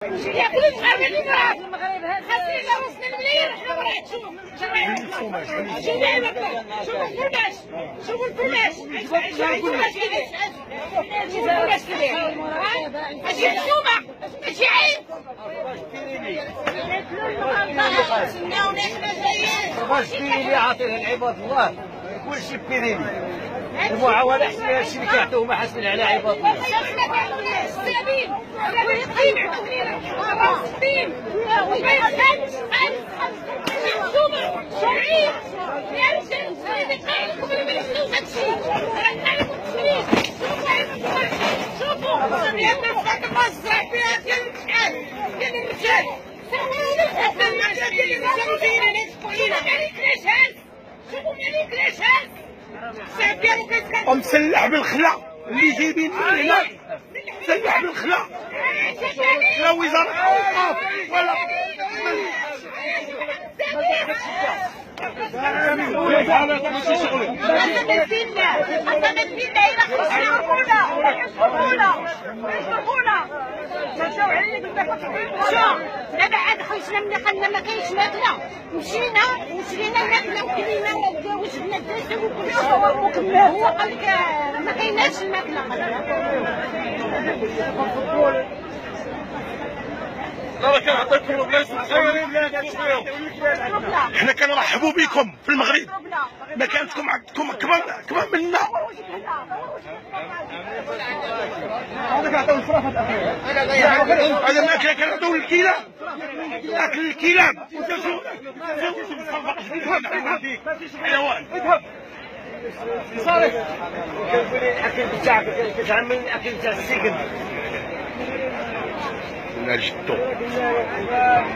ياكلوا المغاربه المراه خاسرين راسنا الملايين حنا ما نعيشوش. شوفوا دابا شوفوا الفلاش شوفوا الفلاش الفلاش كيدير ماشي حشومه ماشي عيب. سناونا حنا جايين واش ديري عاطيها لعباد الله كلشي بيريني المعاونه حسن هادشي اللي كيعطيوهم حاسبين على عباد الله. ومسلح بالخلا اللي جايبين من هنا مسلح بالخلا لا وزاره الاوقاف ولا دابا عاد خرجنا من قلنا ما كاينش ماكله مشينا وشرينا الماكله وكلينا وجبنا الدسم وكلنا هو قال لك ما كايناش الماكله. لا كنعطيكم بلايص حنا كنرحبوا بكم في المغرب مكانتكم عندكم كبر منا. هذا كيعطيو الفراخ هذا الماكله كنعطيو للكلاب اكل الكلاب. حيوان صارت كنقولي الاكل بتاعك كتعمل الاكل تاع السجن لا جدو